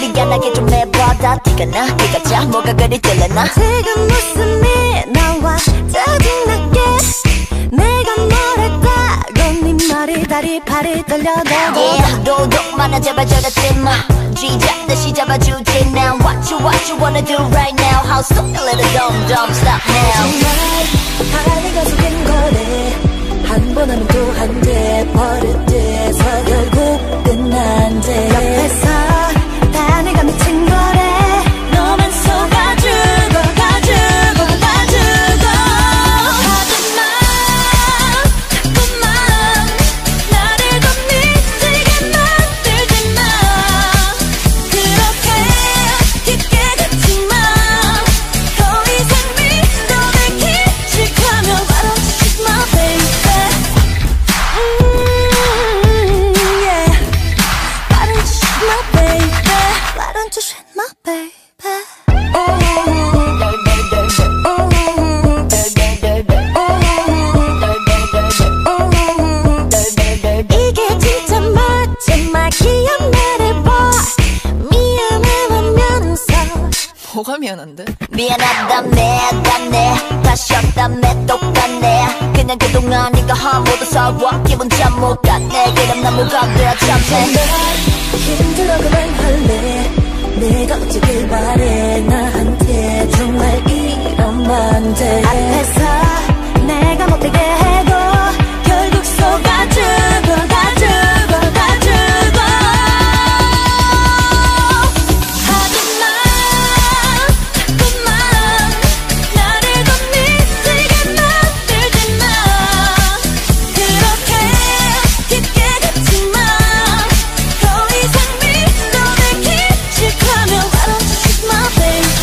소리가 나게 좀 해봐. 다 티가 나 티가 자 뭐가 그리 떨려나. 지금 웃음이 나와 짜증나게 내가 뭐랬다고 네 머리 다리 팔이 떨려도 Yeah 도둑만아 제발 저러지 마. 쥐잡 다시 잡아주지 now. What you wanna do right now. How stupid little dumb stop now. 정말 하나가 속인 거래. 한 번 하면 또 한 대 버릇돼서 결국 끝난대. 옆에서 다 내가 미친 거래. 너만 속아주고 가주고 가주고 하지마 자꾸만 나를 더 미치게 만들지마. 그렇게 깊게 걷지마. 더 이상 믿어내 깊직하면 Why don't you shoot my baby. Yeah. Why don't you shoot my baby. Why don't you shoot my baby. 이게 진짜 마지막 기억나를 봐. 미안해하면서 뭐가 미안한데? 미안하다네 다시 없다네 똑같네. 그냥 그동안 네가 한 모두 사과 기분 참 못 갔네. 그럼 난 뭐가 돼야 참네. 힘들어 그만할래. 내가 어쩌길 바래. 나한테 정말 이러면 돼. 앞에서 내가 못되게 해도 결국 속아주고 가주고 가주고 하지마 자꾸만 나를 더 미치게 만들지마. 그렇게 깊게 걷지마. 더 이상 믿어내 깊직하면 Why don't you shoot my baby.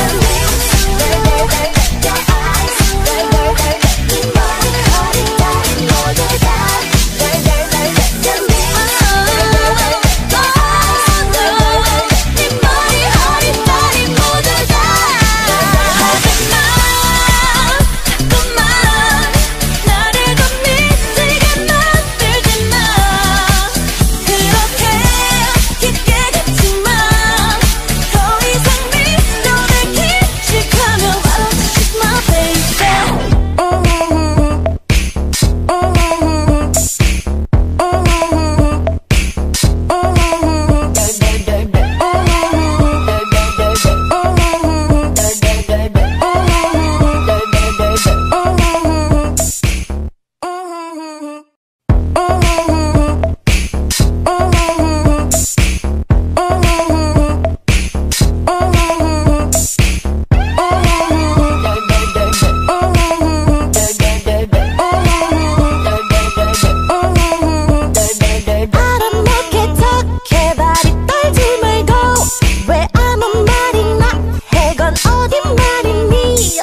알아먹게 덕해발이 떨지 말고 왜 아무 말이나 해. 건 어디 말이니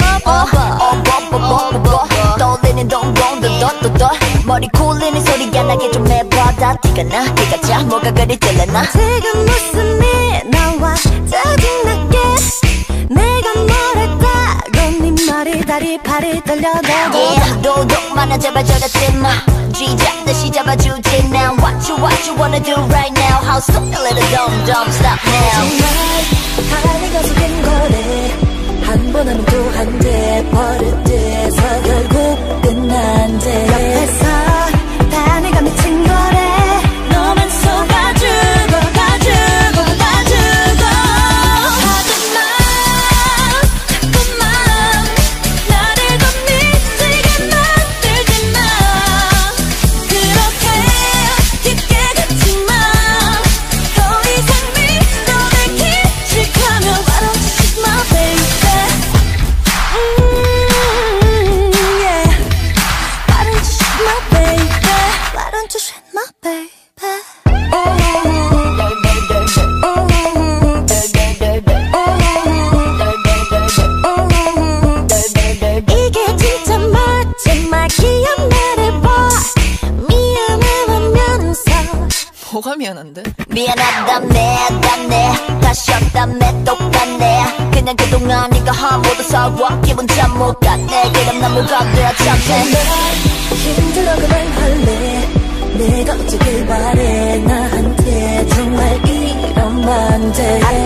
떠올리는 동동도도도도 머리 굴리는 소리가 나게 좀 해봐. 다 티가 나 티가 자 뭐가 그리 떨려나. 지금 웃음이 나와 짜증나게 내가 뭐랬다고 네 머리 다리 팔이 떨려도 Yeah 도둑만아 제발 저러지 마. 쥐잡 다시 잡아주지 now. What you wanna do right now. How stupid little dumb stop now. 정말 하나가 속인 거래. 한 번 하면 또 한 대 버릇돼서 결국 끝난대. 옆에서 다 내가 미친 거래. 너만 속아주고 가주고 가주고 하지마 자꾸만 나를 더 미치게 만들지마. 그렇게 깊게 걷지마. 더 이상 믿어내 깊직하면 Why don't you shoot my baby. Yeah. Why don't you shoot my baby. Why don't you shoot my baby. 이게 진짜 마지막 기억나를 봐. 미안해하면서 뭐가 미안한데? 미안하다네 다시 없다네 똑같네. 그냥 그동안 네가 한 모두 사과 기분 참 못 갔네. 그럼 난 뭐가 돼야 참네. 힘들어 그만할래. 내가 어쩌길 바래. 나한테 정말 이러면 돼.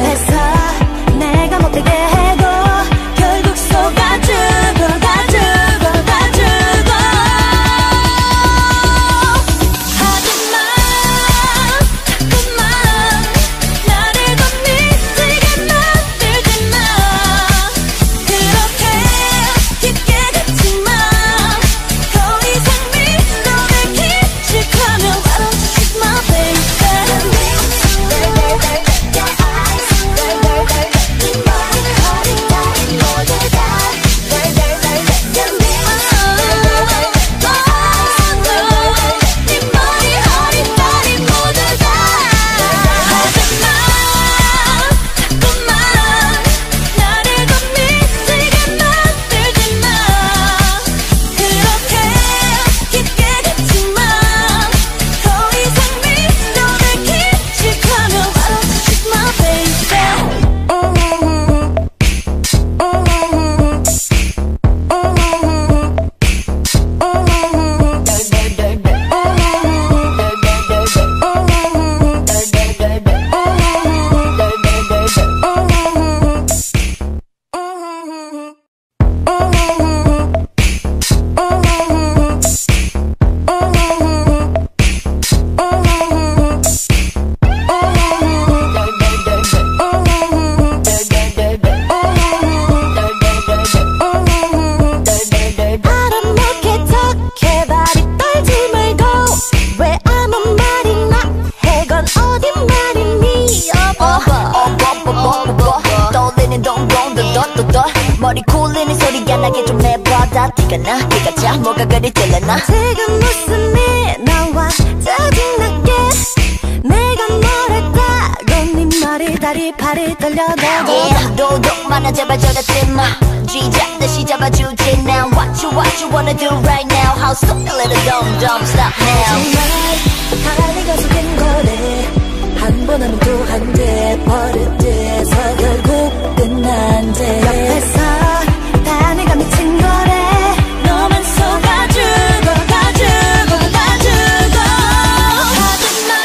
머리 굴리는 소리가 나게 좀 해봐. 다 티가 나 티가 차 뭐가 그리 찔러나. 지금 무슨 일 나와 짜증나게 내가 뭐랬다고 네 머리 다리 팔이 떨려도 Yeah 도둑만아 제발 저러지마 쥐잡듯이 잡아주지 now what you wanna do right now How stupid little dumb stop now 정말 다 네가 속인 거래 한 번 하면 또 한 대 버릇돼서 결국 끝난대 옆에서 다 네가 미친 거래 너만 속아주고 가주고 가주고 하지마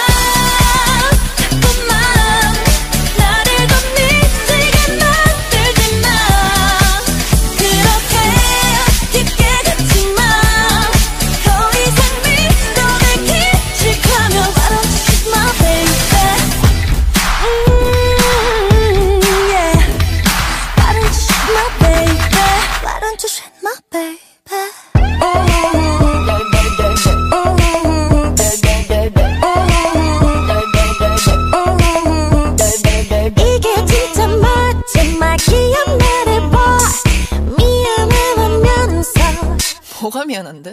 자꾸만 나를 더 미치게 만들지마 그렇게 깊게 걷지마 더 이상 믿어내기 싫다면 Why don't you shoot my baby yeah Why don't you shoot my baby Why don't you shoot my baby 이게 진짜 마지막 기억나를 봐 미안해하면서 뭐가 미안한데?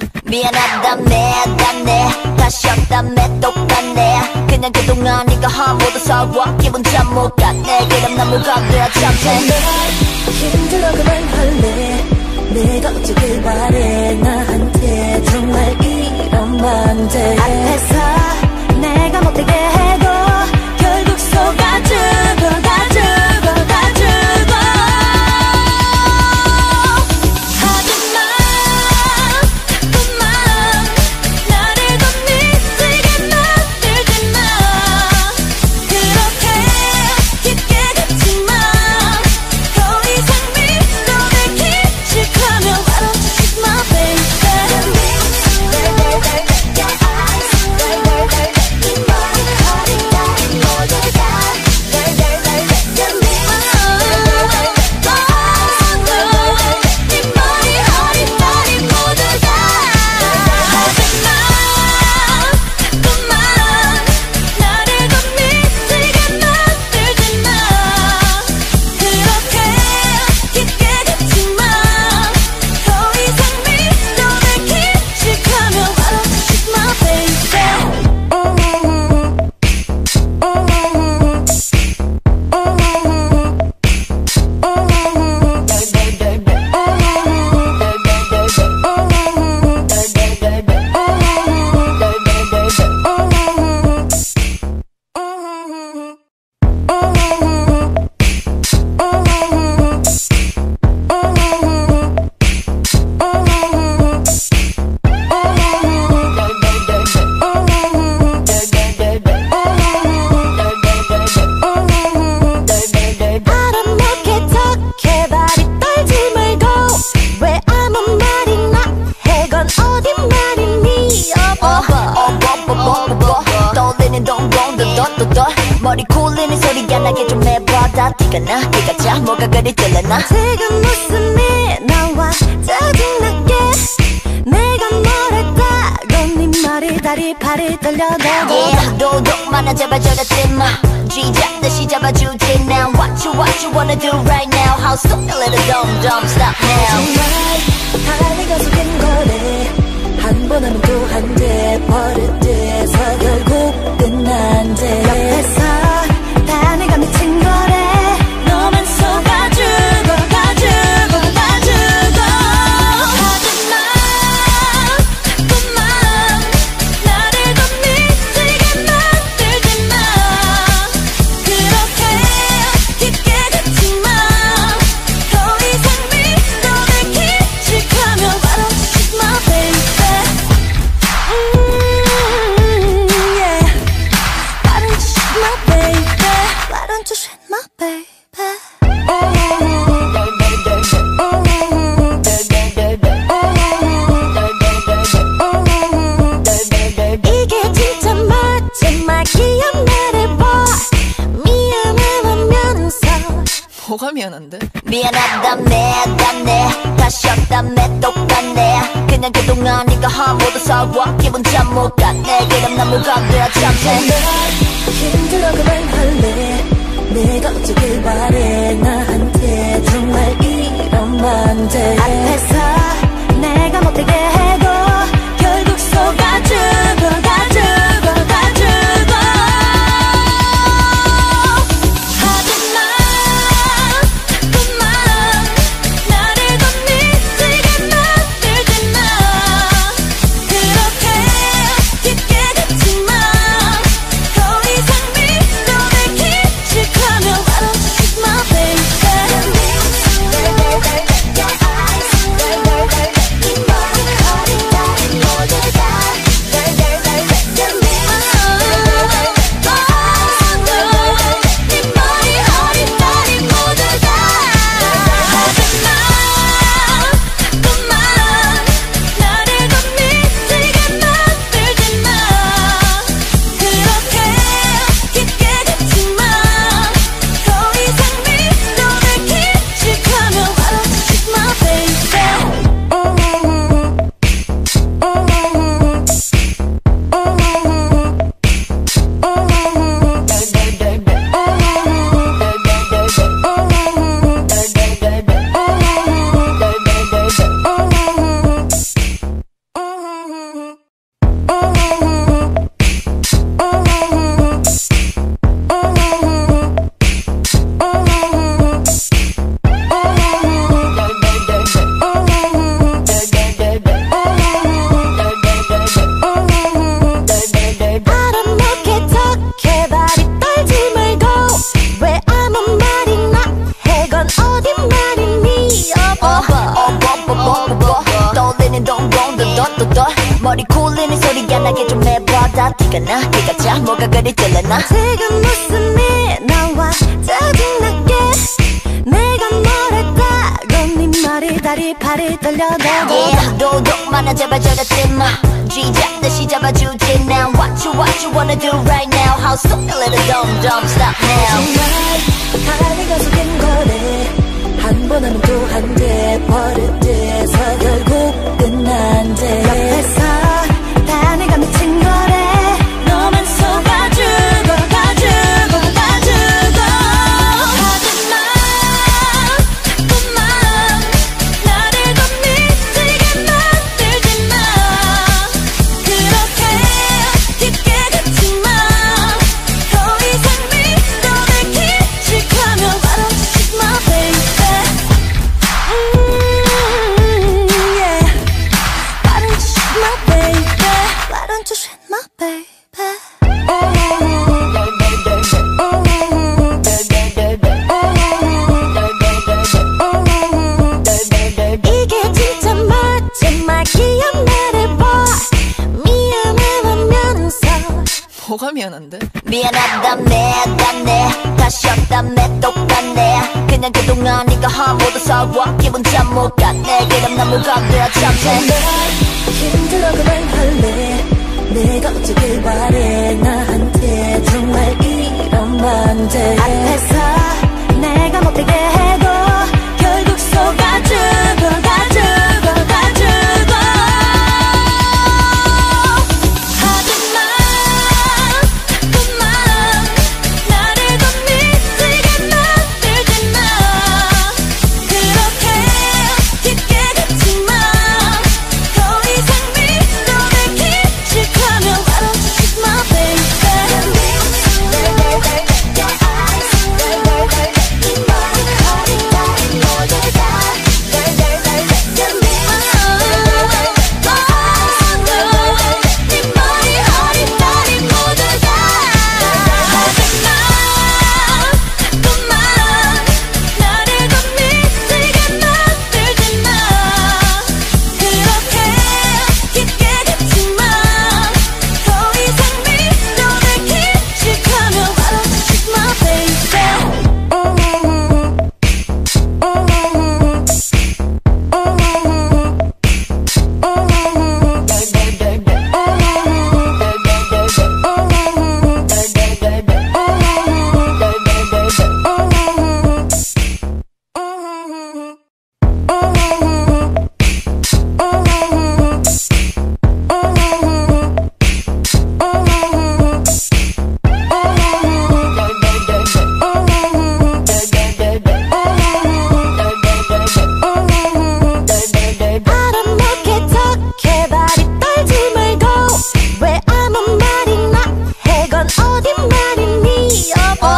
미안하다네 다시 없다네 똑같네 그냥 그동안 네가 한 모두 서워 기분 참 못 갔네 그럼 난 뭐가 돼야 참네 힘들어 그만할래 내가 어쩌길 바래 나한테 정말 이러면 돼 앞에서 내가 못되게 해도 결국 속아주고 가주고 가주고 하지마 자꾸만 나를 더 미치게 만들지마 그렇게 깊게 걷지마 더 이상 믿어내기 싫다면 Why don't you shoot my baby 알아먹게 덕해발이 떨지 말고 왜 아무 말이나 해 건 어디 말이니 떠올리는 동동도도도도 머리 굴리는 소리가 나게 좀 해봐 다 티가 나 티가 차 뭐가 그리 찔러나. 지금 무슨 일 나와 짜증나게 내가 뭐랬다고 네 머리 다리 팔이 떨려도 Yeah 도둑만아 제발 저러지마 쥐잡듯이 잡아주지 now what you wanna do right now How stupid little dumb stop now 정말 다 네가 속인 거래 한 번 하면 또 한 대 버릇돼서 결국 끝난대 옆에서 다 네가 미친 거래 너만 속아주고 가주고 가주고 하지마 자꾸만 나를 더 미치게 만들지마 그렇게 깊게 걷지마 더 이상 믿어내기 싫다면 Why don't you shoot my baby yeah Why don't you shoot my baby Why don't you shoot my baby 이게 진짜 마지막 기억나를 봐 미안해하면서 뭐가 미안한데? 미안하다네 다시 없다네 똑같네 그냥 그동안 네가 한 모두 서워 기분 참 못 갔네 그럼 난 뭐가 돼야 참네 힘들어 그만할래 내가 어쩌길 바래 나한테 정말 이러면 티가 나 티가 차 뭐가 그리 쫄려나 지금 웃음이 나와 짜증나게 내가 뭐랬다고 네 머리 다리 팔이 떨려도 Yeah 도둑만아 제발 저러지마 쥐잡듯이 잡아주지 now What you wanna do right now How stupid little dumb stop now 정말 다리가 속인 거래 한 번 하면 또 한 대 버릇돼서 결국 끝난대 옆에서 다 내가 미친 거래 너만 속아주고 가주고 가주고 하지마 자꾸만 나를 더 미치게 만들지마 그렇게 깊게 걷지마 더 이상 믿어내기 싫다면 Why don't you shoot my baby yeah Why don't you shoot my baby Why don't you shoot my baby 이게 진짜 마지막 기억나를 봐 미안해하면서 뭐가 미안한데? 미안하다네 다시 없다네 똑같네 그냥 그동안 네가 한 모두 서워 기분 참 못 갔네 그럼 난 뭐가 되어 참새 힘들어 그만할래 내가 어쩌길 바래 나한테 정말 이러면 돼 앞에서 내가 못되게 해도 결국 속아주고 가주고 가주고 하지마 자꾸만 나를 더 미치게 만들지마 그렇게 깊게 걷지마 더 이상 믿어내기 싫다면 Why don't you shoot my baby 알아먹게 덕해발이 떨지 말고 왜 아무 말이나 해 건 어디 말이니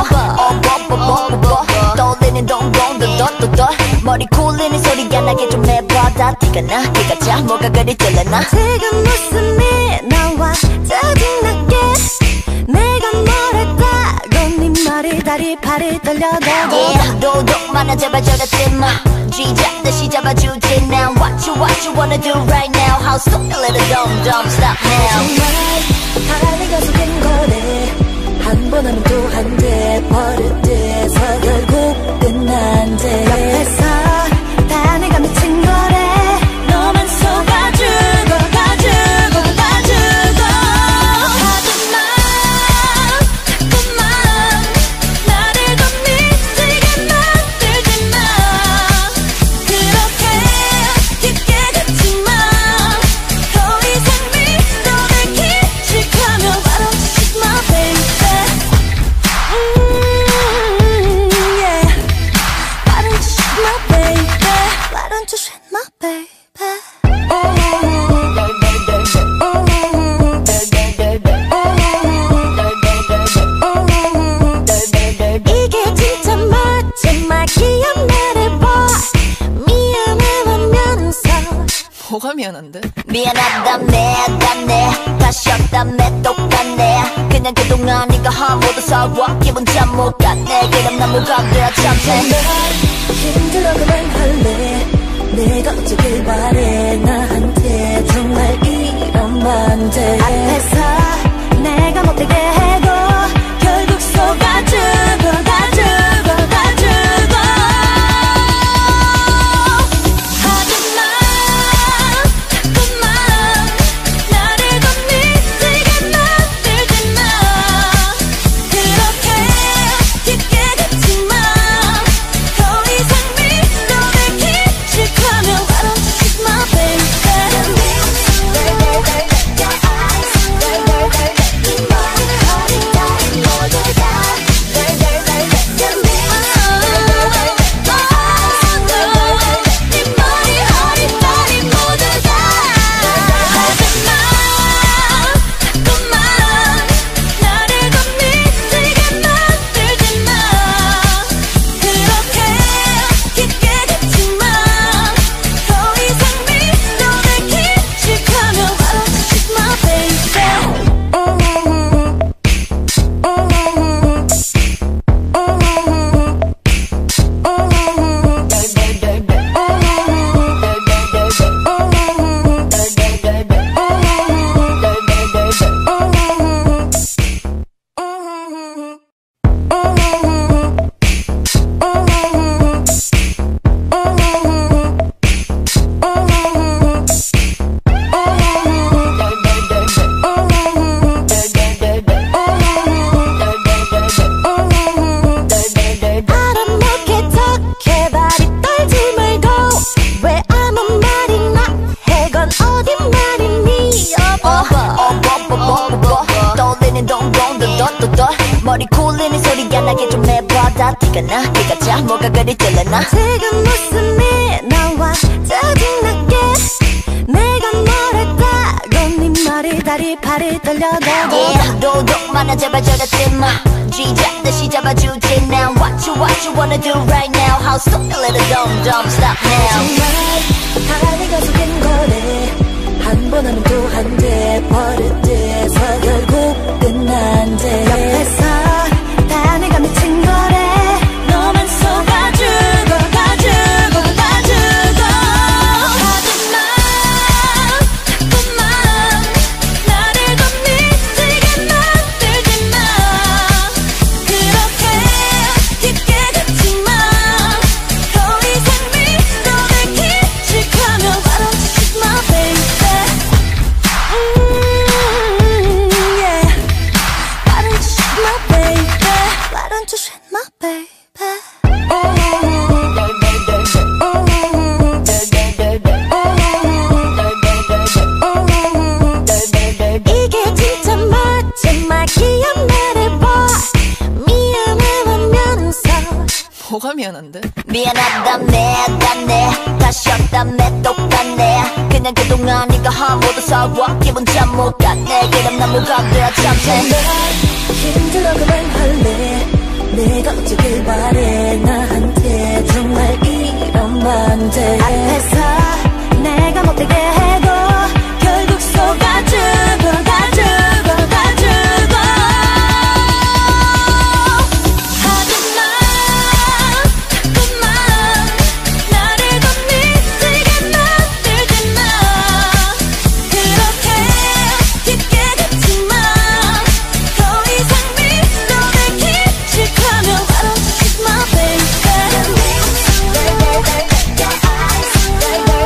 떠올리는 동공도도도도 머리 굴리는 소리가 나게 좀 해봐 다 티가 나 티가 차 뭐가 그리 쫄려나 지금 웃음이 나와 짜증나게 내가 뭐랬다고 네 머리 다리 팔이 떨려도 Yeah 도둑만아 제발 저러지마 쥐잡듯이 잡아주지 now What you wanna do right now How stupid little dumb stop now 정말 다리가 속인 거래 한 번 하면 또 한 대 버릇돼서 결국 끝난대 옆에서 다 내가 미친 거래 너만 속아주고 가주고 가주고 하지마 자꾸만 나를 더 미치게 만들지마 그렇게 깊게 걷지마 더 이상 믿어내기 싫다면 Why don't you shoot my baby yeah Why don't you shoot my baby Why don't you shoot my baby 이게 진짜 마지막 기억나를 봐 미안해하면서 뭐가 미안한데? 미안하다네 다시 없다네 똑같네 그냥 그동안 네가 한 모두 서워 기분 참 못 갔네 그럼 난 뭐가 되어 참새 힘들어 그만할래 내가 어쩌길 바래 나한테 정말 이러면 돼 앞에서 내가 못되게 해도 결국 속아주고 가주고 가주고 하지마 자꾸만 나를 더 미치게 만들지마 그렇게 깊게 걷지마 더 이상 밀어내기 싫다면 Why don't you shoot my baby 머리 굴리는 소리가 나게 좀 해봐다 티가 나 티가 차 뭐가 그리 찔러나 지금 웃음이 나와 짜증나게 내가 뭐랬다고 네 머리 다리 팔이 떨려도 Yeah 도둑만아 제발 저러지마 쥐잡듯이 잡아주지 now What you wanna do right now How stupid little dumb stop now 정말 다 네가 속인 거네 한 번 하면 또 한 대 버릇돼서 결국 끝난대 옆에서 다 내가 미친 거래 너만 속아주고 가주고 가주고 하지마 자꾸만 나를 더 미치게 만들지마 그렇게 깊게 걷지마 더 이상 밀어내기 싫다면 Why don't you shoot my baby yeah. Why don't you shoot my baby Why don't you shoot my baby 이게 진짜 마지막이야 말해봐 미안해하면서 뭐가 미안한데? 미안하다네 다시 없다네 똑같네 그냥 그동안 네가 한 모두 사과 기분 참 못 갔네 그럼 난 뭐가 돼야 참네 힘들어 그만할래 내가 어쩌길 바래 나한테 정말 이러면 돼 앞에서 내가 못되게 해도 결국 속아주고 가주고 가주고 하지마 자꾸만 나를 더 미치게 만들지마 그렇게 깊게 걷지마 더 이상 밀어내기 싫다면 Why don't you shoot my baby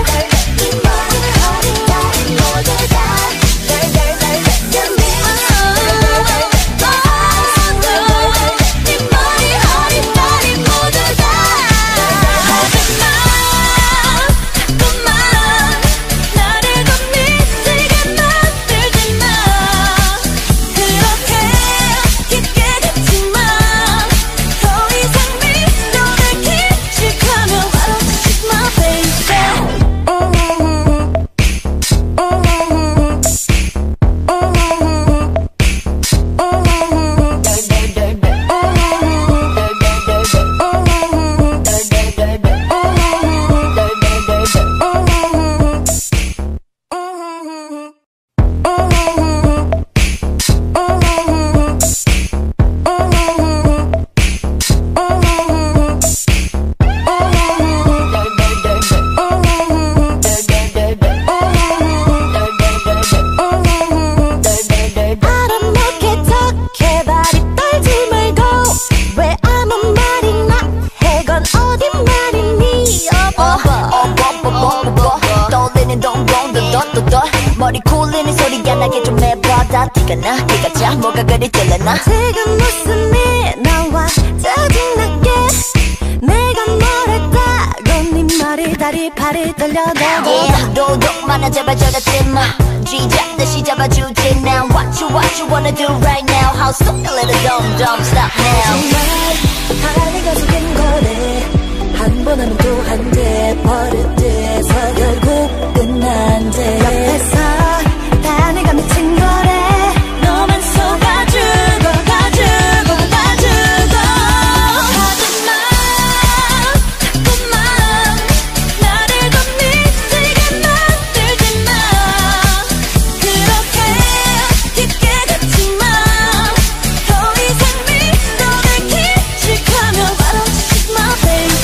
더 머리 굴리는 소리가 나게 좀 해봐다 티가 나 티가 차 뭐가 그리 찔러나 지금 웃음이 나와 짜증나게 내가 뭐랬다고 네 머리 다리 팔이 떨려도 Yeah 도둑 많아 제발 저러지마 쥐잡듯이 잡아주지 now What you wanna do right now How stupid little dumb stop now 정말 네가 속인 거네 한 번 하면 또 한 대 버릇돼서 결국 끝난대 옆에서 다 내가 미친 거래 너만 속아주고 가주고 가주고 하지마 자꾸만 나를 더 미치게 만들지마 그렇게 깊게 걷지마 더 이상 미소를 기식하며 Why don't you shoot my baby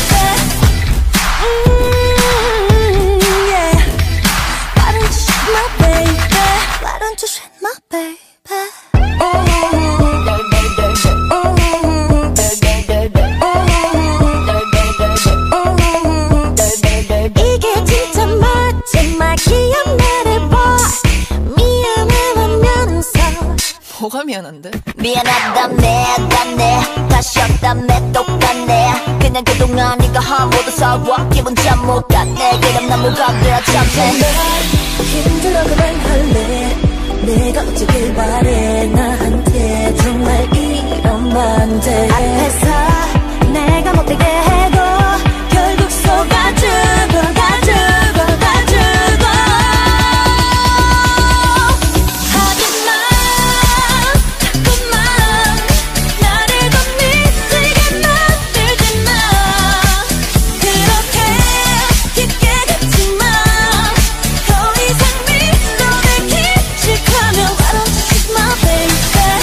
yeah Why don't you shoot my baby Why don't you shoot my baby 이게 진짜 마지막 기억나를 봐 미안해하면서 뭐가 미안한데? 미안하다네 다시 없다네 똑같네 그냥 그동안 네가 한 모두 사과 기분 참 못 갔네 그럼 난 뭐가 돼야 참네 힘들어 그만할래 내가 어쩌길 바래 나한테 정말 이러면 돼 앞에서 내가 못되게 해도 결국 속아주고 가주고 가주고 하지마 자꾸만 나를 더 미치게 만들지마 그렇게 깊게 걷지마 더 이상 미소를 기식하며 Why don't you shoot my baby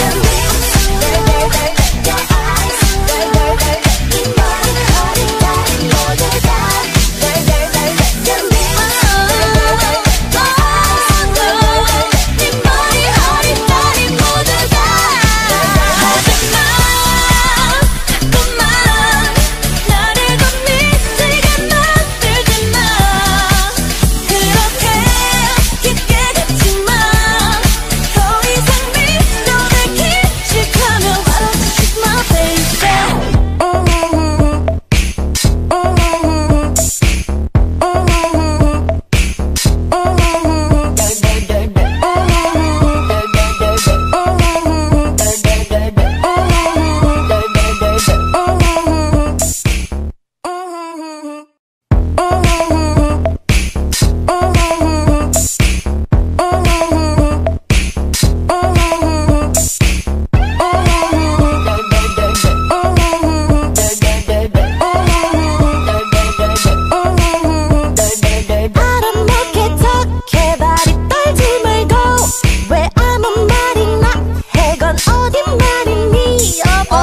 알아먹게 덕해발이 떨지 말고 왜 아무 말이나 해건 어디 말이니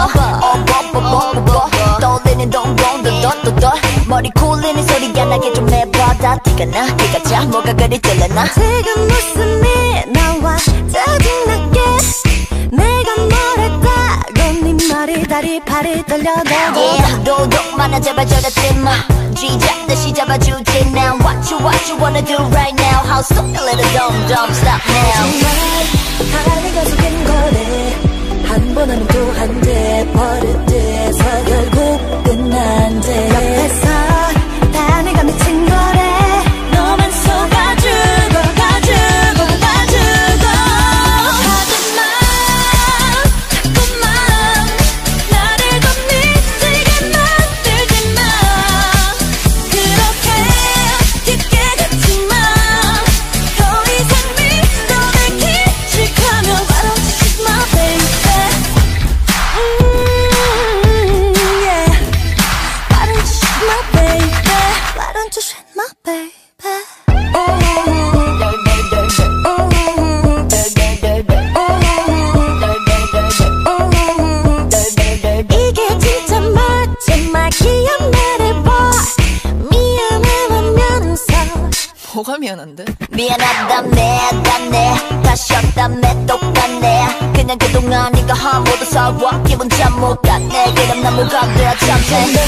떠올리는 동공도 머리 굴리는 소리가 나게 좀 해봐다 티가 나 티가 차 뭐가 그리 찔러나 지금 웃음이 나와 짜증나게 내가 뭐랬다고 네 머리 다리 팔이 떨려도 Yeah 도둑 많아 제발 저러지마 쥐잡듯이 잡아주지 now What you wanna do right now How stupid little dumb stop now 정말 네가 속인 거네 한 번 하면 또 한 대 버릇돼서 결국 끝난대 옆에서 다 내가 미친 거래 너만 속아주고 가주고 가주고 하지마 자꾸만 나를 더 미치게 만들지마 그렇게 깊게 걷지마 더 이상 미소를 기식하며 Why don't you shoot my baby yeah Why don't you shoot my baby Why don't you shoot my baby 이게 진짜 마지막 기억나를 봐 미안해하면서 뭐가 미안한데? 미안하다네 다시 없다네 똑같네 그냥 그동안 네가 한 모두 사과 기분 참 못 갔네 그럼 난 뭐가 돼야 참네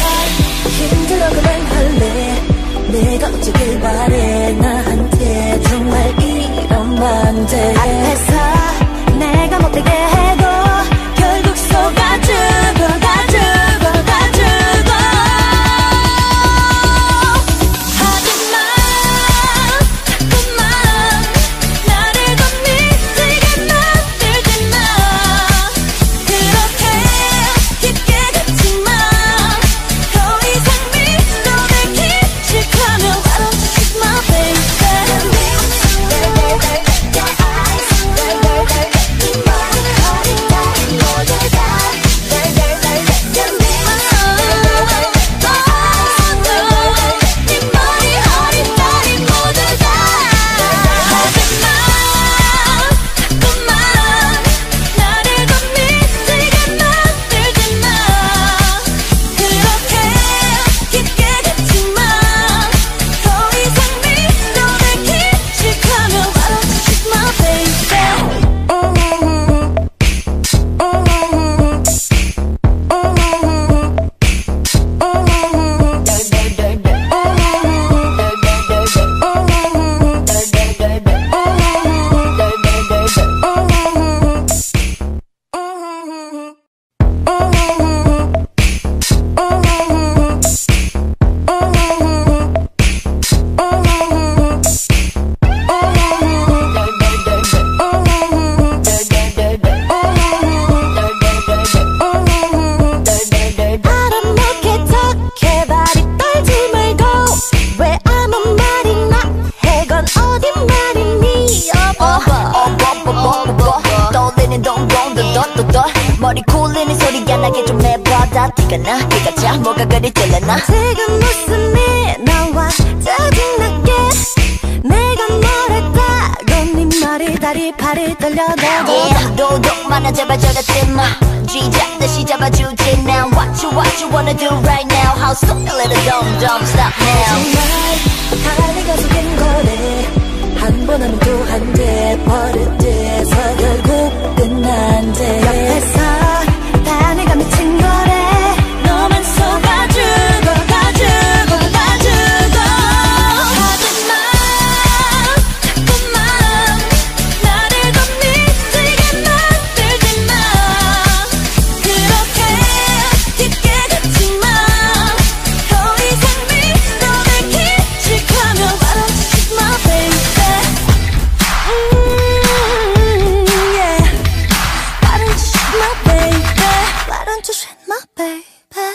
힘들어 그만할래 내가 어쩌길 바래 나한테 정말 이러면 돼. 앞에서 내가 못되게 해도 결국 속아주고 가주고 가주고. 하지마 자꾸만 나를 더 미치게 만들지마. 그렇게 깊게 걷지마. 더 이상 믿어내 기식하면 Why don't you kiss my baby. 머리 굴리는 소리가 나게 좀 해봐다. 티가 나 티가 차 뭐가 그리 쫄려나. 지금 웃음이 나와 짜증나게. 내가 뭐랬다고 네 머리 다리 팔이 떨려도 Yeah 도둑 많아 제발 저러지마. 쥐잡듯이 잡아주지 now. What you wanna do right now. How stupid little dumb stop now. 정말 다 네가 속인 거네. 한 번 하면 또 한 대 버릇돼서 결국 끝난대. 옆에서 다 내가 미친 거래. 너만 속아주고 가주고 가주고. 하지마 자꾸만 나를 더 미치게 만들지마. 그렇게 깊게 걷지마. 더 이상 믿어내 기식하면 Why don't you kiss my baby. Yeah. Why don't you shoot my baby? Why don't you shoot my baby?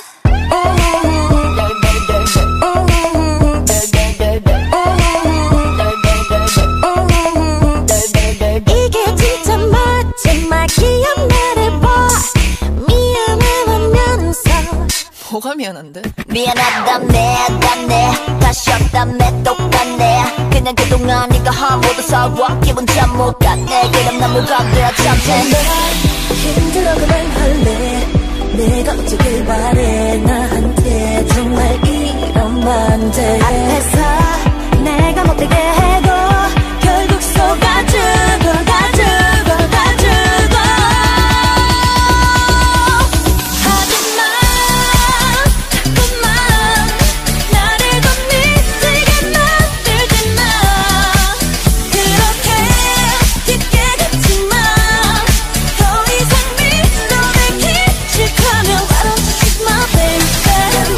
이게 진짜 마지막이야 말해봐. 미안해하면서. 뭐가 미안한데? 미안하다네 다시 없다네 똑같네. 그냥 그동안 네가 한 모두 사과 기분 참 못 갔네. 그럼 난 뭐가 돼야 참 텐데. 힘들어 그만할래. 내가 어쩌길 바래. 나한테 정말 이러면 돼. 앞에서 내가 못되게 해도 결국 속아주고 가주고 가주고. 하지마 자꾸만 나를 더 미치게 만들지마. 그렇게 깊게 걷지마. 더 이상 믿어내 기식하면 Why don't you kiss my baby.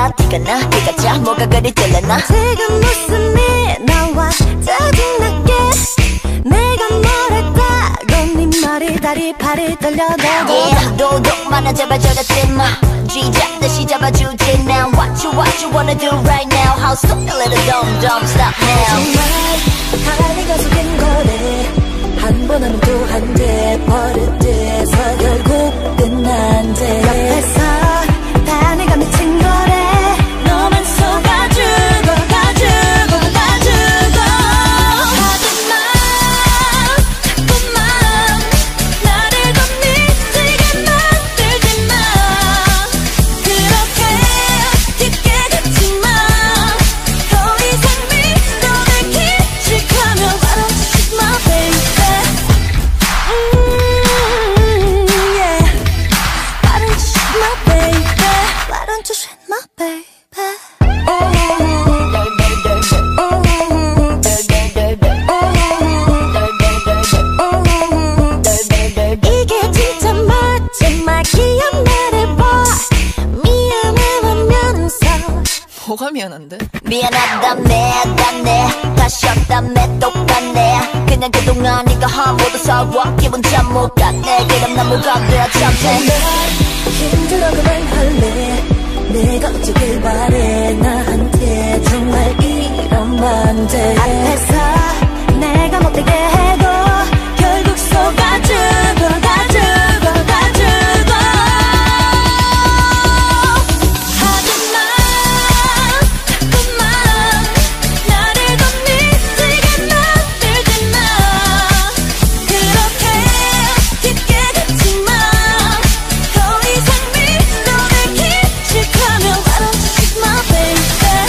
매봐다 티가 나 티가 차 뭐가 그리 찔러나 지금 웃음이 나와 짜증나게 내가 뭐랬다고 네 머리 다리 팔이 떨려도 Yeah 도둑 많아 제발 저러지 마 쥐잡듯이 잡아주지 now What you wanna do right now How stupid little dumb stop now 정말 다리가 속인 거래 한 번 하면 또 한대 버릇돼서 결국 끝난대 옆에서 다 내가 미친 거래 너만 속아주고 가주고 가주고 하지마 자꾸만 나를 더 미치게 만들지마 그렇게 깊게 걷지마 더 이상 믿어내 깊직하면 Why don't you shoot my baby yeah Why don't you shoot my baby Why don't you shoot my baby 이게 진짜 마지막 기억나를 봐 미안해하면서 뭐가 미안한데? 미안하다네 다시 없다네 똑같네 그냥 그동안 네가 한 모두 서워 기분 참 못 갔네 그럼 난 뭐가 돼야 참네 힘들어 그만할래 내가 어쩌길 바래 나한테 정말 이러면 돼 앞에서 내가 못되게 해도 결국 속아주고 가주고 가주고 하지마 자꾸만 나를 더 미치게 만들지마 그렇게 깊게 걷지마 더 이상 믿어내 깊직하면 Why don't you shoot my baby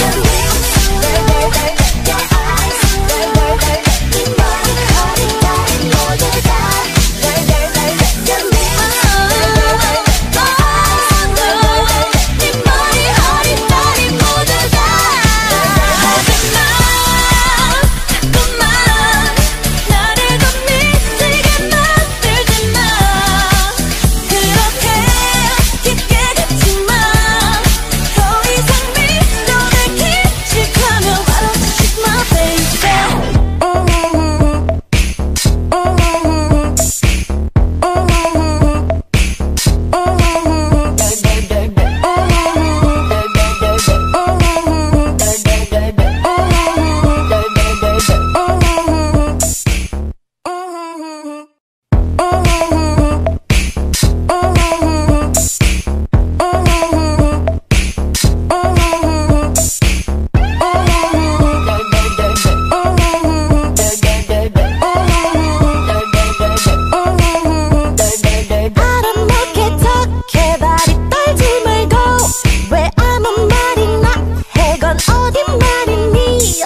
알아먹게 덕해발이 떨지 말고 왜 아무 말이나 해 건 어디 말이니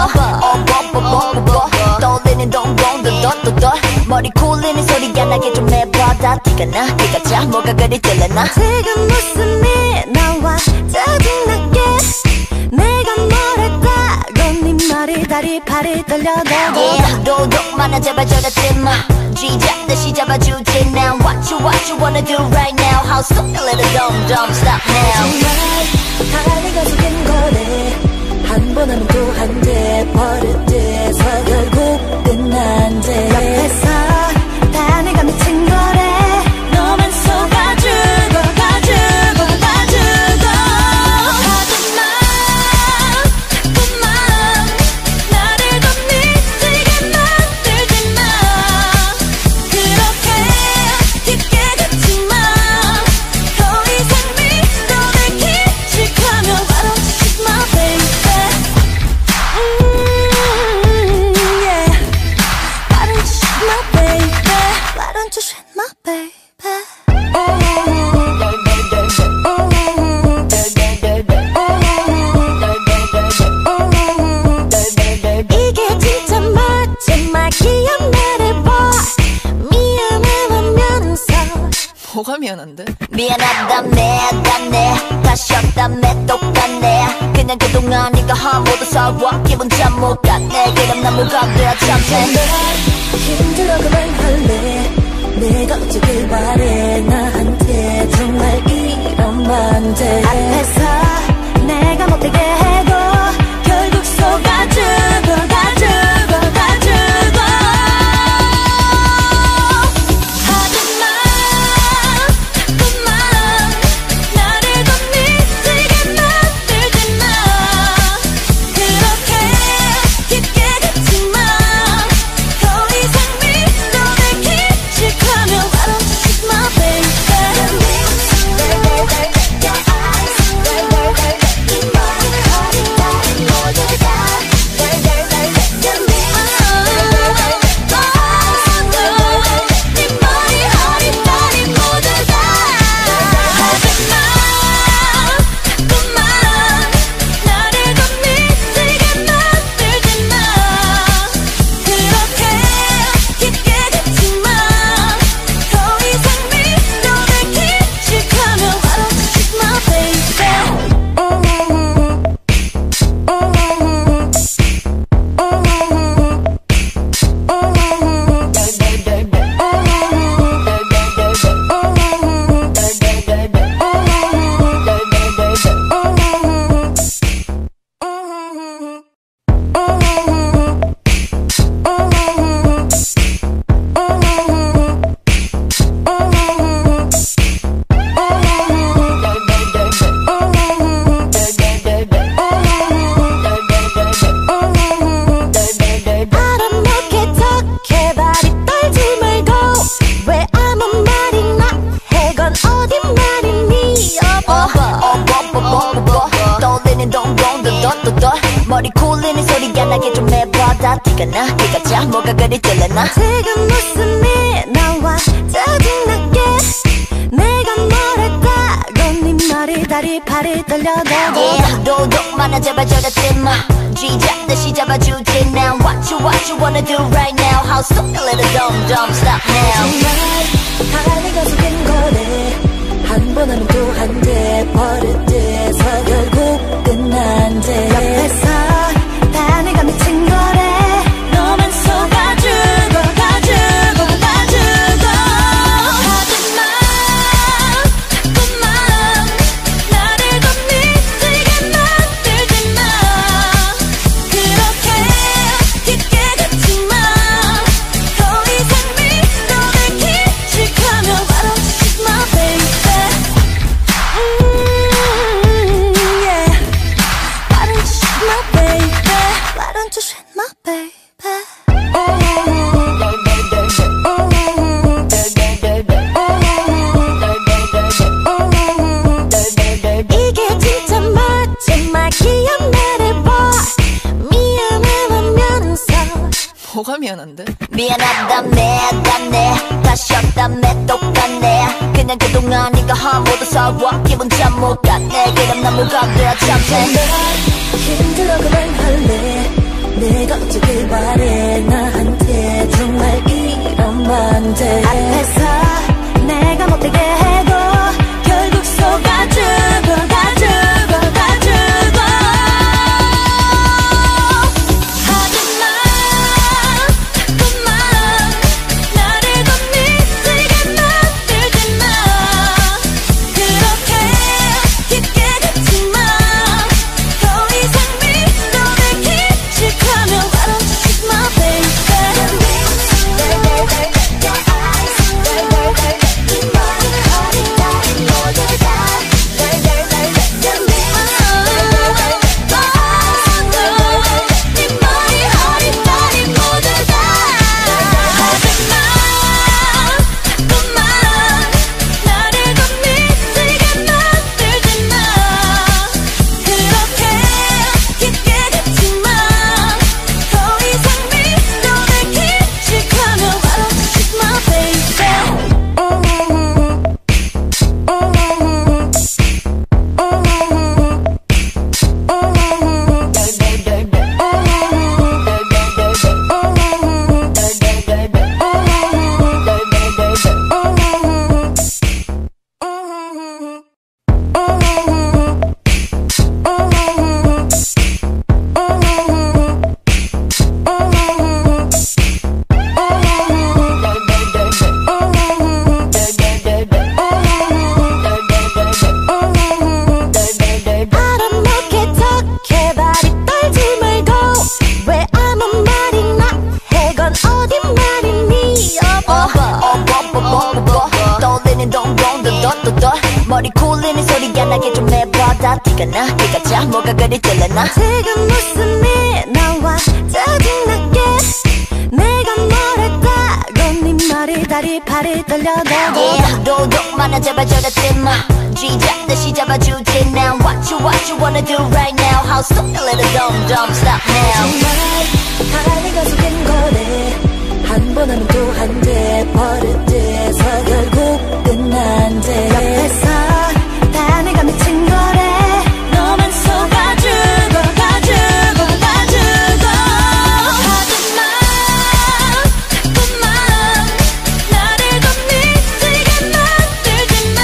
떠올리는 동공도 덧 머리 굴리는 소리가 나게 좀 해봐다 티가 나 티가 차 뭐가 그리 찔러나 지금 웃음이 나와 짜증나게 내가 뭐랬다고 네 머리 다리 팔이 떨려도 Yeah 도둑 많아 제발 저러지 마 쥐잡듯이 잡아주지 now What you wanna do right now How stupid little dumb stop now 정말 다리가 속인 거래 한 번 하면 또 한대 버릇돼서 결국 끝난대 옆에서 다 내가 미친 거래 너만 속아주고 가주고 가주고 하지마 자꾸만 나를 더 미치게 만들지마 그렇게 깊게 걷지마 더 이상 믿어내 깊직하면 Why don't you shoot my baby yeah Why don't you shoot my baby Why don't you shoot my baby 이게 진짜 마지막 기억나를 봐 미안해하면서 뭐가 미안한데? 미안하다네 다시 없다네 똑같네 그냥 그동안 네가 한 모두 서워 기분 참 못 갔네 그럼 난 뭐가 돼야 참네 힘들어 그만할래 내가 어쩌길 바래 나한테 정말 이러면 돼 앞에서 연하게 좀 해봐다 티가 나 네가 자 뭐가 그리 쫄려나 지금 웃음이 나와 짜증나게 내가 뭐랄까고 네 머리 다리 팔이 떨려도 Yeah 도둑만아 제발 저러지마 쥐잡듯이 잡아주지 now What you wanna do right now How stupid little dumb stop now 정말 다 네가 속인 거네 한 번 하면 또 한 대 버릇돼서 결국 끝난대 옆에서 다 네가 미친 거래 너만 속아주고 가주고 가주고 하지마 자꾸만 나를 더 미치게 만들지마 그렇게 깊게 걷지마 더 이상 미련을 깊직하면 Why don't you shoot my baby yeah Why don't you shoot my baby Why don't you shoot my baby 이게 진짜 마지막 기억나를 봐 미안해하면서 뭐가 미안한데? 미안하다네 다시 없다네 똑같네 그냥 그동안 네가 한 모두 서워 기분 참 못 갔네 그럼 난 뭐가 돼야 참네 힘들어 그만할래 내가 어쩌길 바래 나한테 정말 이러면 돼 앞에서 내가 못되게 해도 결국 속아주고 가주고 가주고 하지마 자꾸만 나를 더 미치게 만들지마 그렇게 깊게 걷지마 더 이상 미련을 깊직하면 Why don't you shoot my baby 알아먹게 덕해발이 떨지 말고 왜 아무 말이나 해건 어디 말이니 떠올리는 동동도도도도 머리 굴리는 소리가 나게 좀 해봐다 티가 나 네가 자 뭐가 그리 쫄려나 지금 웃음이 나와 짜증나게 내가 뭐랄까고 네 머리 다리 팔이 떨려도 Yeah 도둑만아 제발 저러지마 쥐잡듯이 잡아주지 now What you wanna do right now How stupid little dumb stop now 정말 다 네가 속인 거네 한 번 하면 또 한 대 버릇돼서 결국 끝난대 옆에서 다 네가 미친 거래 너만 속아주고 가주고 가주고 하지마 자꾸만 나를 더 미치게 만들지마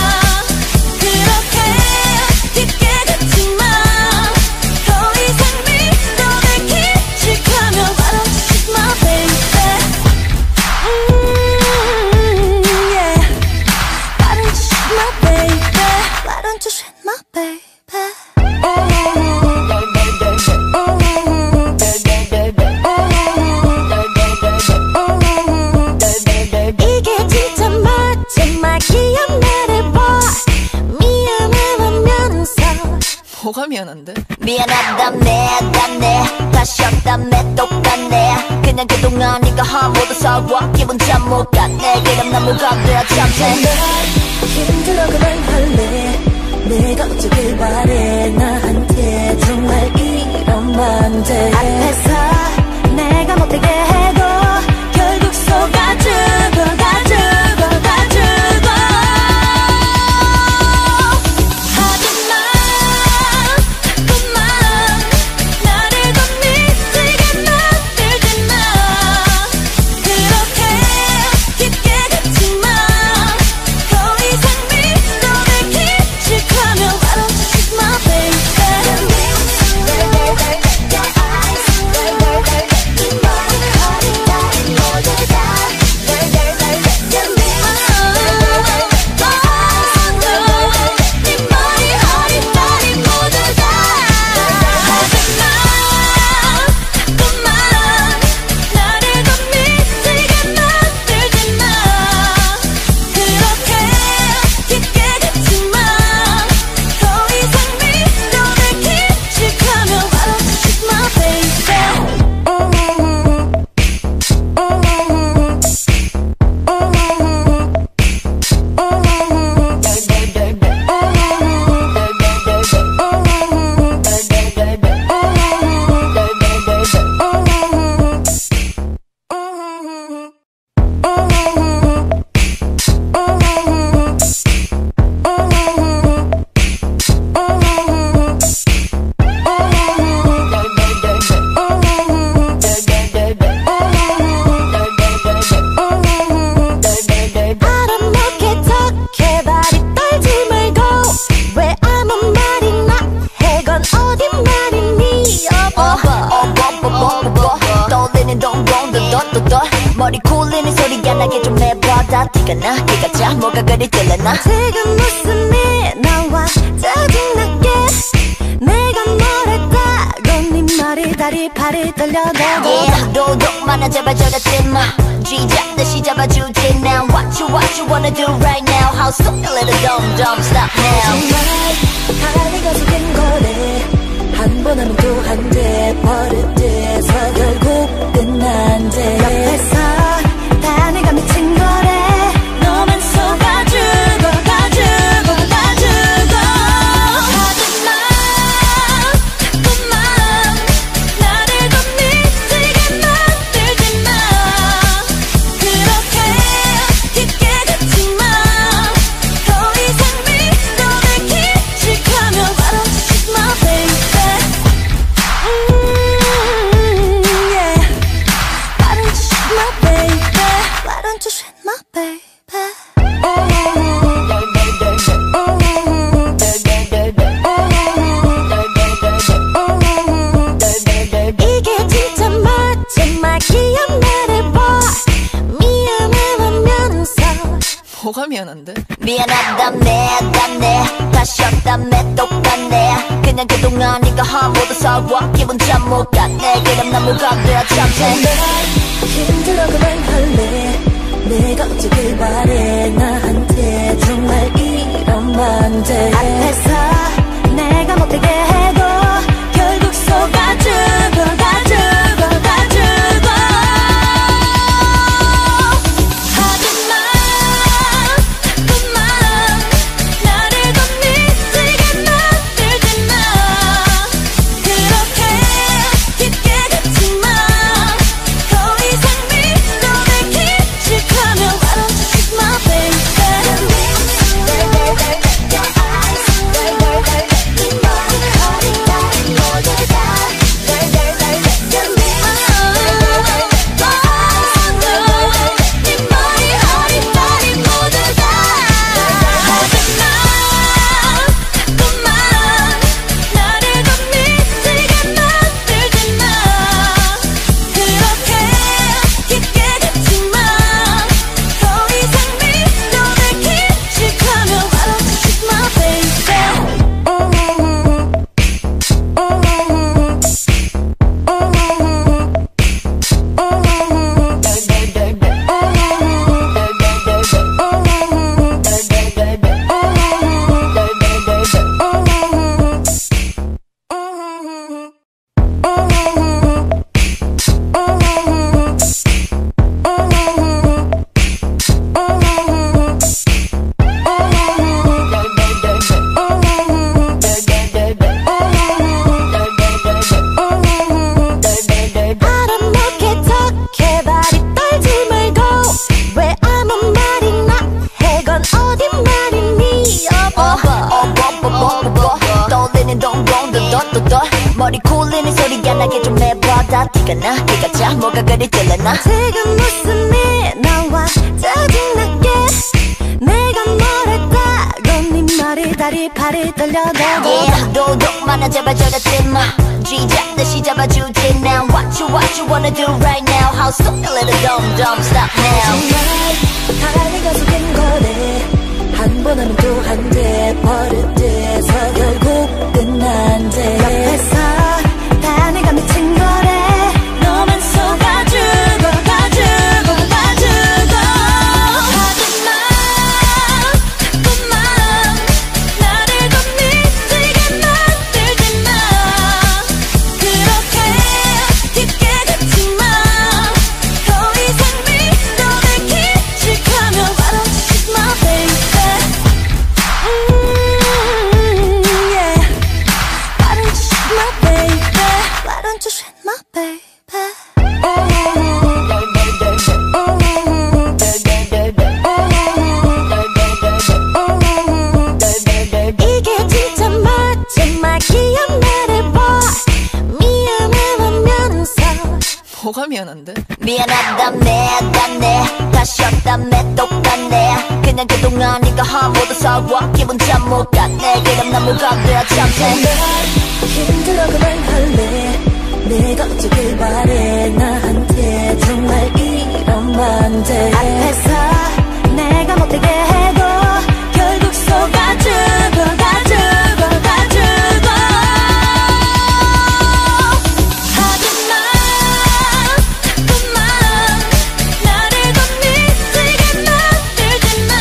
그렇게 깊게 걷지마 더 이상 미련을 깊직하면 Why don't you shoot my baby yeah Why don't you shoot my baby Why don't you shoot my baby 이게 진짜 마지막 기억나를 봐 미안해하면서 뭐가 미안한데? 미안하다네 다시 없다네 똑같네 그냥 그동안 네가 한 모두 서워 기분 참 못 갔네 그럼 난 뭐가 돼야 참네 힘들어 그만할래 내가 어쩌길 바래 나한테 정말 이러면 이러면 돼. 앞에서 내가 못되게 해도 결국 속아주고 머리 굴리는 소리가 나게 좀 해봐다 티가 나 티가 차 뭐가 그리 찔러나 지금 웃음이 나와 짜증나게 내가 뭐랬다고 네 머리 다리 팔이 떨려도 Yeah 도둑만아 제발 저러지마 쥐잡듯이 잡아주지 now What you wanna do right now How stupid little dumb stop now 정말 하니가 속인 거래 한 번 하면 또 한대 버릇돼서 결국 끝난대 옆에서 다 내가 미친 거래 너만 속아주고 가주고 하지마 그만 나를 더 미치게 만들지마 그렇게 깊게 걷지마 더 이상 믿어내 깊직하면 Why don't you shoot my baby yeah. Why don't you shoot my baby Why don't you shoot my baby 이게 진짜 마지막이야 말해봐 미안해하면서 뭐가 미안한데? 미안하다네 다시 없다네 똑같네 그냥 그동안 네가 한 모두 서워 기분 참 못 갔네 그럼 난 뭐가 돼야 참네 힘들어 그만할래 내가 어쩌길 바래 나한테 정말 이러면 돼 앞에서 내가 못되게 해도 결국 속아주고 하지마 그만 나를 더 미치게 만들지마 그렇게 깊게 걷지마 더 이상 믿어내 깊직하면 Why don't you shoot my baby 떠올리는 동공도 덧 머리 굴리는 소리가 나게 좀 해봐. 다 티가 나 티가 차 뭐가 그리 찔러나. 지금 웃음이 나와 짜증나게 내가 뭐랄까고 네 머리 다리 팔이 떨려도 Yeah 도둑 많아 제발 저러지 마. 쥐잡듯이 잡아주지 now. What you wanna do right now. How stupid little dumb stop now. 정말 사랑이가 속인 거네. 한 번 하면 또 한 대 버릇돼서 결국 끝난대. 옆에서 다 내가 미친 거래. 너만 속아주고 가주고 가주고 하지마 자꾸만 나를 더 미치게 만들지마. 그렇게 깊게 걷지마. 더 이상 믿어내 깊직하면 Why don't you shoot my baby. Yeah. Why don't you shoot my baby. Why don't you shoot my baby. 이게 진짜 마지막 기억 말해봐. 미안해하면서 뭐가 미안한데? 미안하다네 다시 없다네 똑같네. 그냥 그동안 네가 한 모두 사와 기분 참 못 갔네. 그럼 난 뭐가 돼야 참네. 힘들어 그만할래. 내가 어쩌길 바래. 나한테 정말 이러면 돼. 앞에서 내가 못되게 해도 결국 속아주고 가주고 가주고 하지마 자꾸만 나를 더 미치게 만들지마.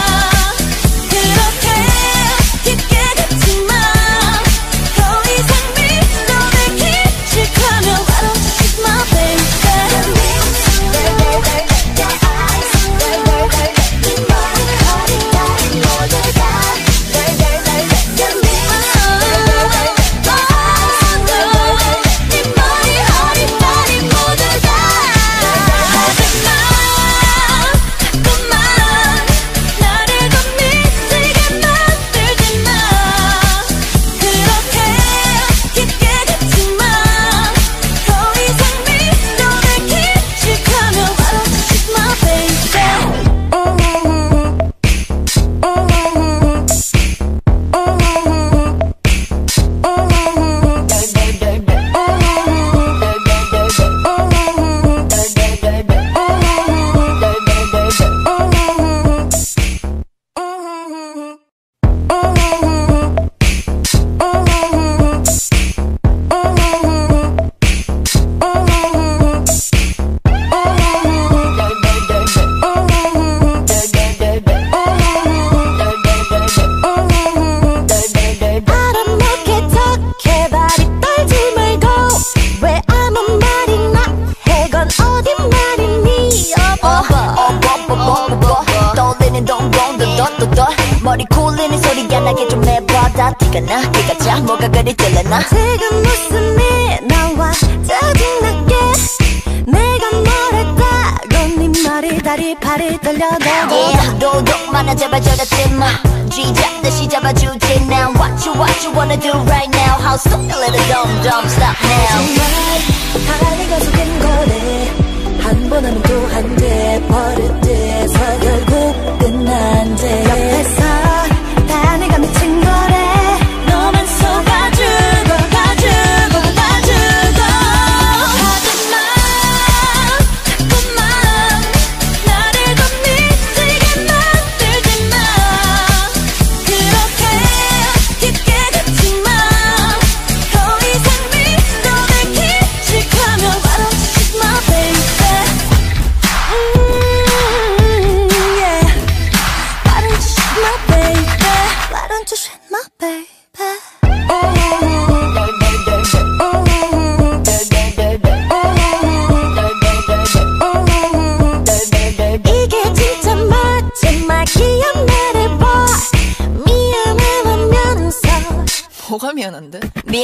그렇게 깊게 걷지마. 더 이상 믿어내 깊직하면 Why don't you shoot my baby. 알아먹게 덕해발이 떨지 말고 왜 아무 말이나 해. 건 어디 말이니 떠올리는 동공도 덧 머리 굴리는 소리가 나게 좀 해봐. 다 티가 나 티가 차 뭐가 그리 찔러나. 지금 웃음이 나와 짜증나게 내가 뭐랄까고 네 머리 다리 팔이 떨려도 Yeah 도둑 많아 제발 저러지 마. 쥐잡듯이 잡아주지 now. What you wanna do right now. How stupid little dumb stop now. 정말 사랑이가 속인 거네. 한 번 하면 또 한 대 버릇돼서 결국 끝난대. 옆에서 다 내가 미친 거래. 너만 속아주고 가주고 가주고 하지마 자꾸만 나를 더 미치게 만들지마. 그렇게 깊게 걷지마. 더 이상 믿어내 깊직하면 Why don't you shoot my baby. Yeah. Why don't you shoot my baby. Why don't you shoot my baby. 이게 진짜 마지막 기억 말해봐. 미안해하면서 뭐가 미안한데?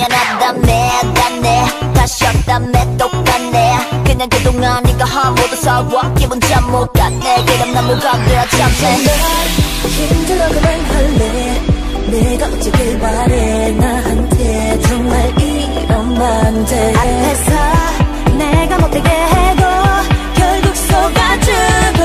미안하다네 다시 없다네 똑같네. 그냥 그동안 네가 한 모두 사와 기분 참 못 갔네. 그럼 난 뭐가 돼야 참네. 힘들어 그만할래. 내가 어쩌길 바래 나한테 정말 이러면 돼 앞에서 내가 못되게 해도 결국 속아주고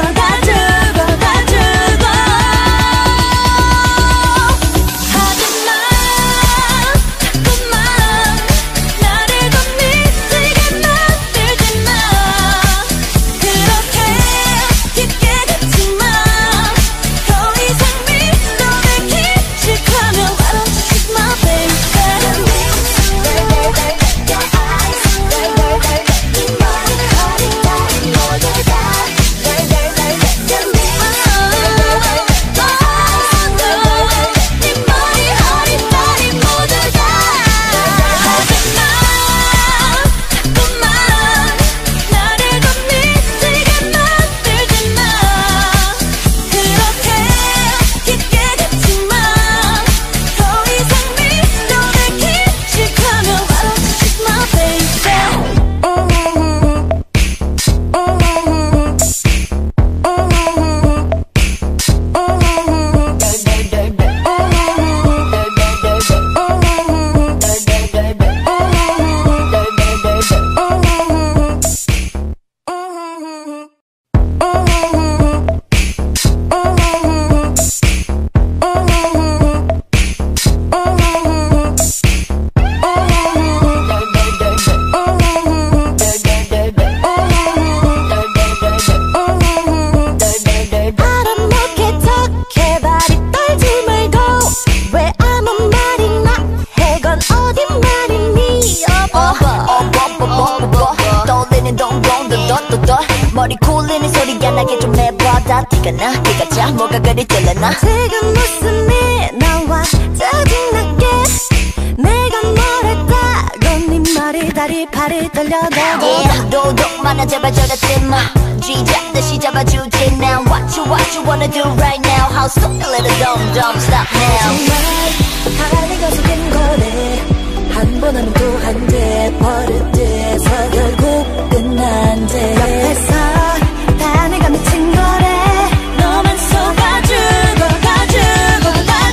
머리 굴리는 소리가 나게 좀 해봐다 티가 나 티가 차 뭐가 그리 쫄려나 지금 웃음이 나와 짜증나게 내가 뭐랬다고 네 머리 다리 팔이 떨려도 Yeah 도둑만아 제발 저러지마 쥐잡듯이 잡아주지 now What you wanna do right now How stupid little dumb stop now 정말 하나가 속인 거네 한 번 하면 또 한 대 버릇돼서 결국 끝난대 옆에서 다 내가 미친 거래 너만 속아주고 가주고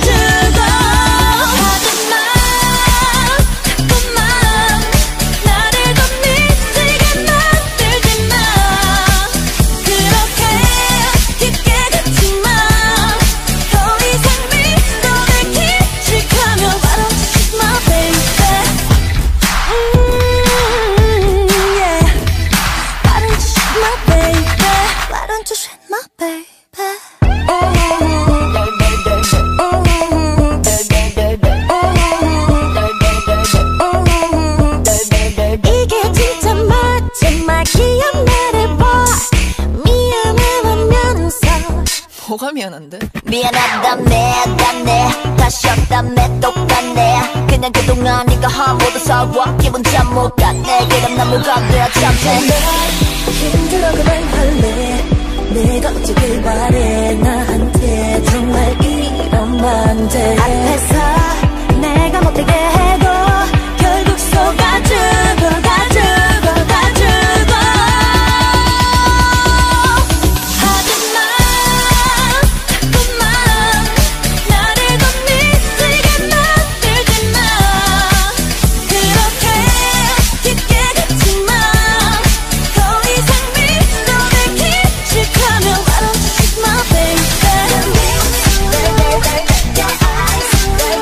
하지마 자꾸만 나를 더 미치게 만들지마 그렇게 깊게 걷지마 더 이상 믿어내 깊직하면 Why don't you shoot my baby yeah Why don't you shoot my baby Why don't you shoot my baby 이게 진짜 마지막이야 말해봐 미안해하면서 뭐가 미안한데? 미안하다네 다시 없다네 똑같네 그냥 그동안 네가 한 모두 사과 기분 참 못 갔네 그럼 난 뭐가 돼야 참 돼 힘들어 그만할래 내가 어쩌길 바래 나한테 정말 이러면 돼 앞에서 내가 못되게 해도 결국 속아주고 하지마 자꾸만 나를 더 미치게 만들지마 그렇게 깊게 걷지마 더 이상 믿어내 깊직하면 Why don't you shoot my baby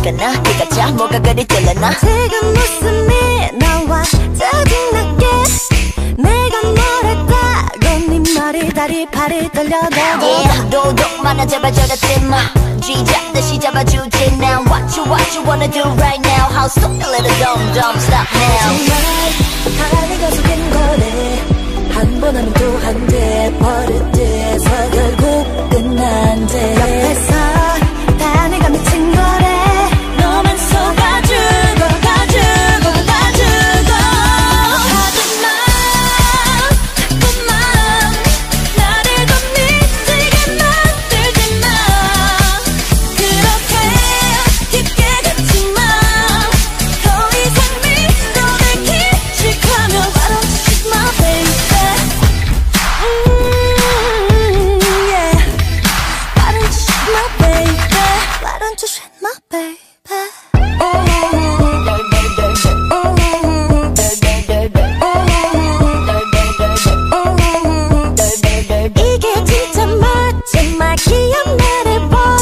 티가 나 티가 차 뭐가 그리 쫄라나 지금 웃음이 나와 짜증나게 내가 뭐랬다고 네 머리 다리 팔이 떨려도 Yeah 도둑만아 제발 저러지 마 쥐잡듯이 잡아주지 now What you wanna do right now How stupid little dumb stop now 정말 다 네가 속인 거네 한 번 하면 또 한 대 버릇돼서 결국 끝난대 옆에서 다 네가 미친 거래 너만 속아주고 가주고 가주고 하지마 자꾸만 나를 더 미치게 만들지마 그렇게 깊게 가지마 더 이상 미소를 기직하며 Why don't you shoot my baby yeah Why don't you shoot my baby Why don't you shoot my baby 이게 진짜 마지막 기억나를 봐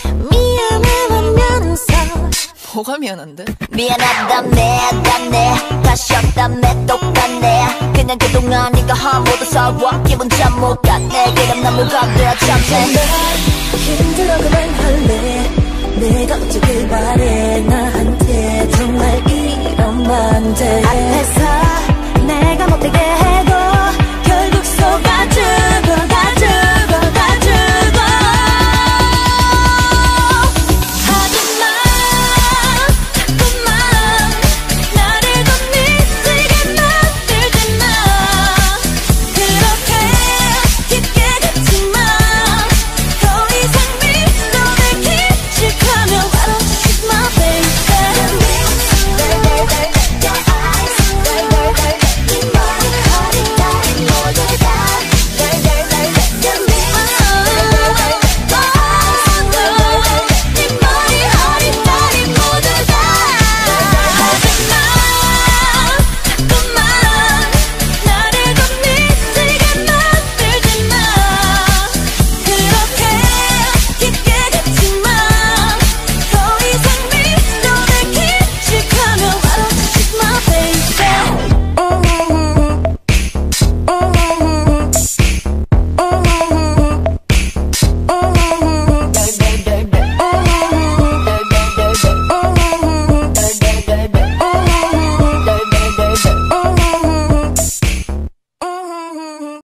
미안해하면서 뭐가 미안한데? 미안하다네 다시 없다네 똑같네 그냥 그동안 네가 한 모두 서워 기분 참 못 갔네 그럼 난 뭐가 되어 참네 힘들어 그만할래 내가 어쩌길 바래 나한테 정말 이러면 돼 앞에서